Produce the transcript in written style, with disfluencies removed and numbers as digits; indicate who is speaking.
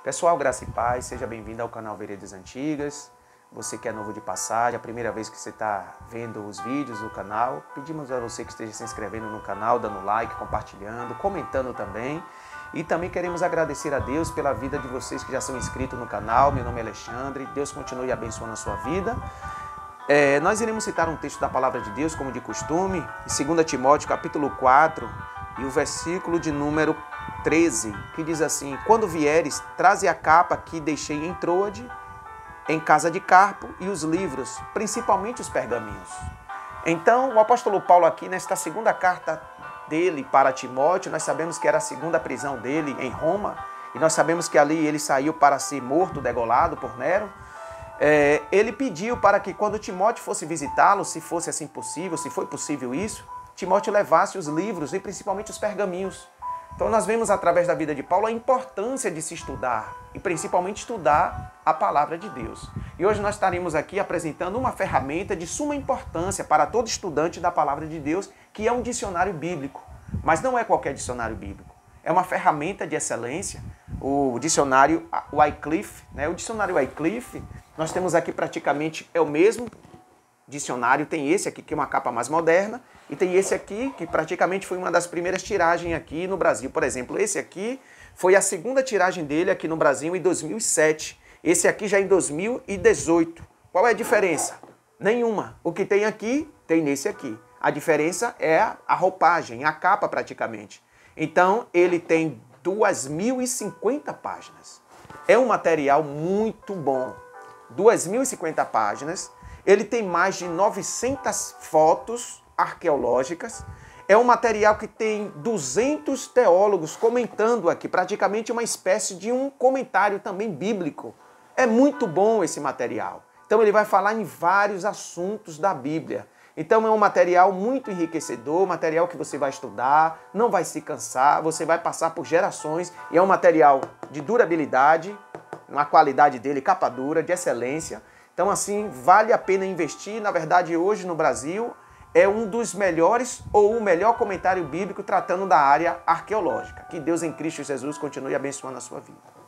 Speaker 1: Pessoal, graça e paz, seja bem-vindo ao canal Veredas Antigas. Você que é novo de passagem, a primeira vez que você está vendo os vídeos do canal, pedimos a você que esteja se inscrevendo no canal, dando like, compartilhando, comentando também. E também queremos agradecer a Deus pela vida de vocês que já são inscritos no canal. Meu nome é Alexandre, Deus continue abençoando a sua vida. Nós iremos citar um texto da Palavra de Deus, como de costume, em 2 Timóteo, capítulo 4, e o versículo de número 13, que diz assim: quando vieres, traze a capa que deixei em Troade, em casa de Carpo, e os livros, principalmente os pergaminhos. Então, o apóstolo Paulo aqui, nesta segunda carta dele para Timóteo, nós sabemos que era a segunda prisão dele em Roma, e nós sabemos que ali ele saiu para ser morto, degolado por Nero. Ele pediu para que quando Timóteo fosse visitá-lo, se fosse assim possível, se foi possível isso, Timóteo levasse os livros e principalmente os pergaminhos. Então nós vemos através da vida de Paulo a importância de se estudar e principalmente estudar a palavra de Deus. E hoje nós estaremos aqui apresentando uma ferramenta de suma importância para todo estudante da palavra de Deus, que é um dicionário bíblico. Mas não é qualquer dicionário bíblico. É uma ferramenta de excelência, o dicionário Wycliffe. O dicionário Wycliffe, nós temos aqui praticamente é o mesmo dicionário, tem esse aqui que é uma capa mais moderna, e tem esse aqui que praticamente foi uma das primeiras tiragens aqui no Brasil. Por exemplo, esse aqui foi a segunda tiragem dele aqui no Brasil em 2007. Esse aqui já em 2018. Qual é a diferença? Nenhuma. O que tem aqui, tem nesse aqui. A diferença é a roupagem, a capa praticamente. Então, ele tem 2.050 páginas. É um material muito bom. 2.050 páginas. Ele tem mais de 900 fotos arqueológicas. É um material que tem 200 teólogos comentando aqui, praticamente uma espécie de um comentário também bíblico. É muito bom esse material. Então ele vai falar em vários assuntos da Bíblia. Então é um material muito enriquecedor, material que você vai estudar, não vai se cansar, você vai passar por gerações, e é um material de durabilidade, uma qualidade dele, capa dura, de excelência. Então, assim, vale a pena investir. Na verdade, hoje no Brasil, é um dos melhores ou o melhor comentário bíblico tratando da área arqueológica. Que Deus em Cristo Jesus continue abençoando a sua vida.